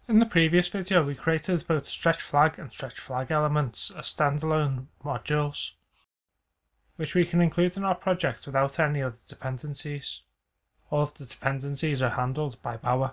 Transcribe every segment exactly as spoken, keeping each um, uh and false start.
In the previous video, we created both stretch flag and stretch flag elements as standalone modules, which we can include in our project without any other dependencies. All of the dependencies are handled by Bower.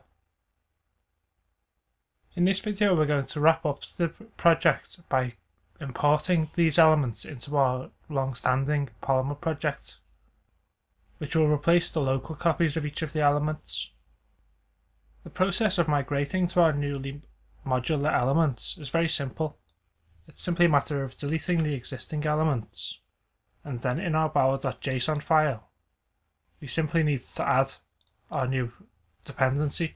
In this video, we're going to wrap up the project by importing these elements into our long-standing Polymer project, which will replace the local copies of each of the elements. The process of migrating to our newly modular elements is very simple. It's simply a matter of deleting the existing elements, and then in our bower.json file, we simply need to add our new dependency,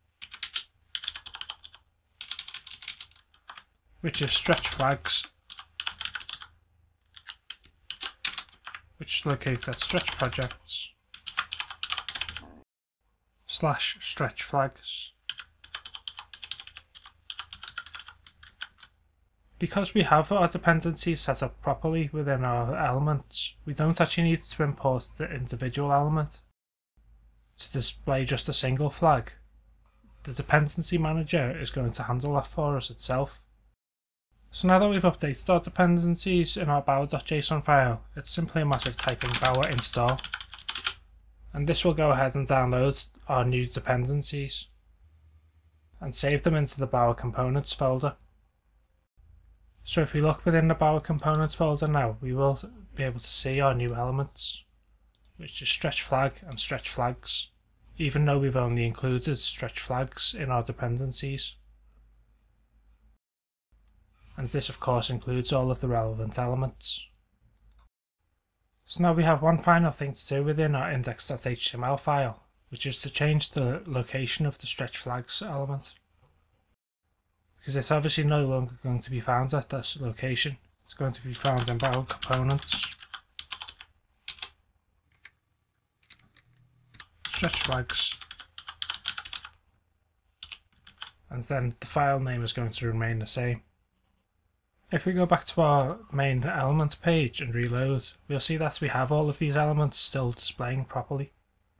which is stretch flags, which is located at stretch projects slash stretch flags. Because we have our dependencies set up properly within our elements, we don't actually need to import the individual element to display just a single flag. The dependency manager is going to handle that for us itself. So now that we've updated our dependencies in our bower.json file, it's simply a matter of typing bower install, and this will go ahead and download our new dependencies and save them into the Bower components folder. So if we look within the Bower components folder now, we will be able to see our new elements, which is stretch flag and stretch flags, even though we've only included stretch flags in our dependencies. And this of course includes all of the relevant elements. So now we have one final thing to do within our index.html file, which is to change the location of the stretch flags element. Because it's obviously no longer going to be found at this location, it's going to be found in Bower components, stretch flags, and then the file name is going to remain the same. If we go back to our main element page and reload, we'll see that we have all of these elements still displaying properly,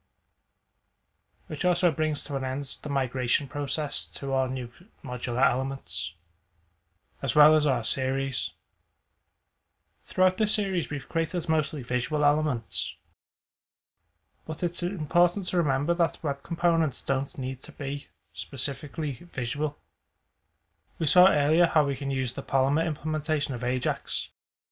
which also brings to an end the migration process to our new modular elements, as well as our series. Throughout this series we've created mostly visual elements, but it's important to remember that web components don't need to be specifically visual. We saw earlier how we can use the Polymer implementation of Ajax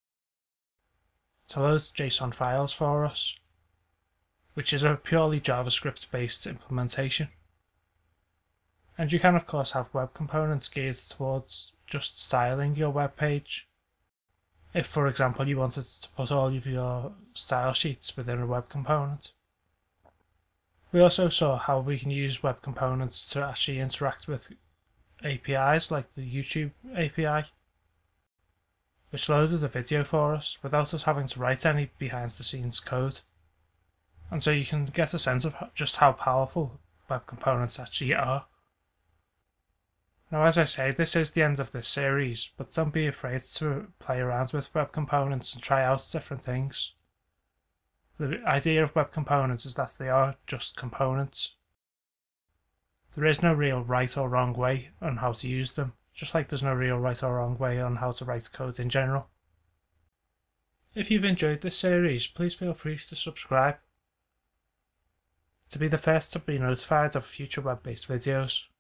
to load JSON files for us, which is a purely JavaScript based implementation. And you can of course have web components geared towards just styling your web page. If for example you wanted to put all of your style sheets within a web component. We also saw how we can use web components to actually interact with A P Is like the YouTube A P I, which loaded a video for us without us having to write any behind the scenes code. And so you can get a sense of just how powerful web components actually are. Now as I say, this is the end of this series, but don't be afraid to play around with web components and try out different things. The idea of web components is that they are just components. There is no real right or wrong way on how to use them, just like there's no real right or wrong way on how to write code in general. If you've enjoyed this series, please feel free to subscribe to be the first to be notified of future web-based videos.